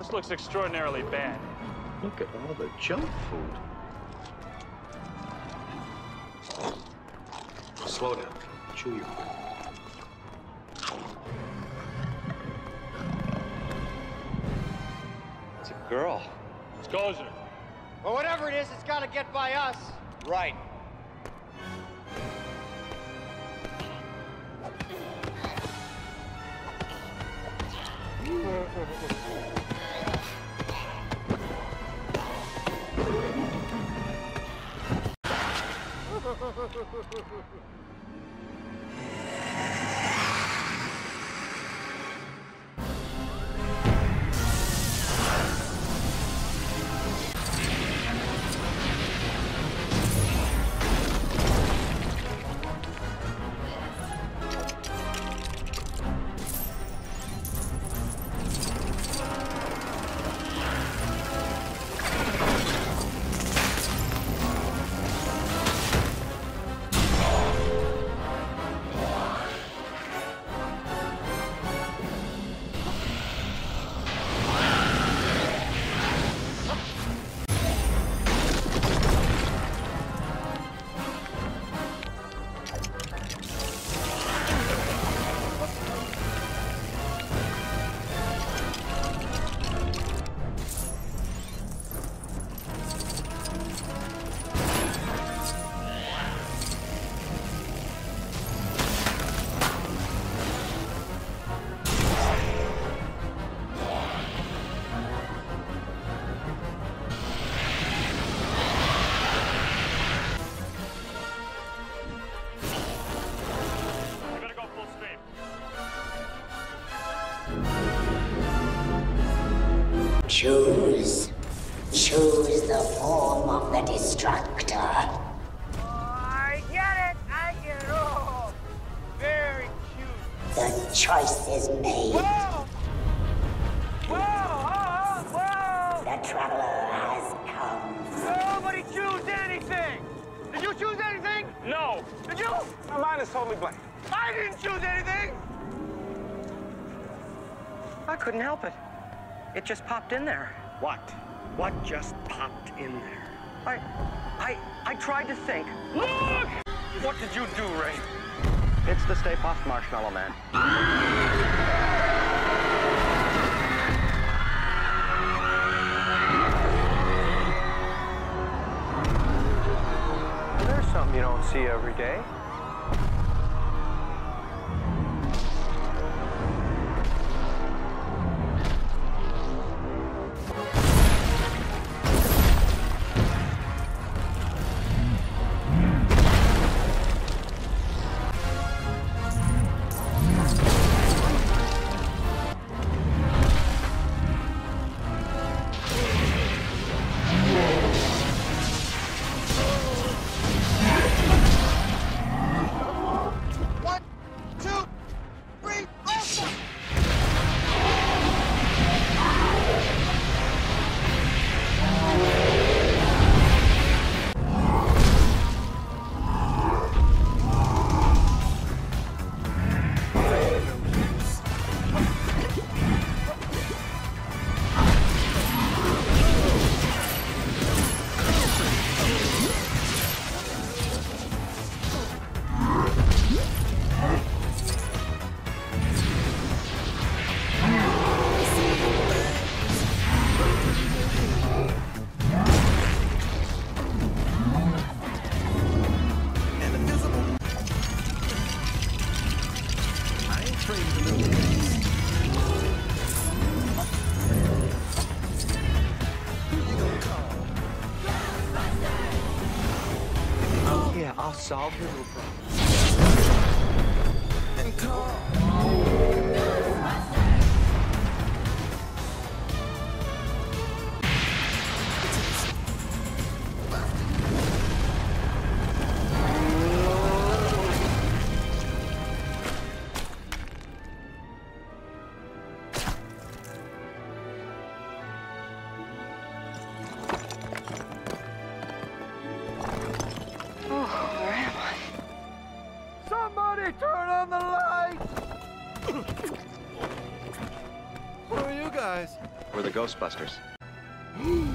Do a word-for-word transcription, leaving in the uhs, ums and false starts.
This looks extraordinarily bad. Look at all the junk food. Slow down. Chew your food. It's a girl. It's Gozer. Well, whatever it is, it's got to get by us. Right. Choose. Choose the form of the Destructor. Oh, I get it. I get it. Oh, very cute. The choice is made. Whoa! Whoa! Oh, whoa! The Traveler has come. Nobody choose anything. Did you choose anything? No. Did you? My mind is totally blank. I didn't choose anything. I couldn't help it. It just popped in there. What? What just popped in there? I, I, I tried to think. Look! What did you do, Ray? It's the Stay Puft Marshmallow Man. There's something you don't see every day. I'll solve your little problem. And call. Somebody turn on the lights! Who are you guys? We're the Ghostbusters.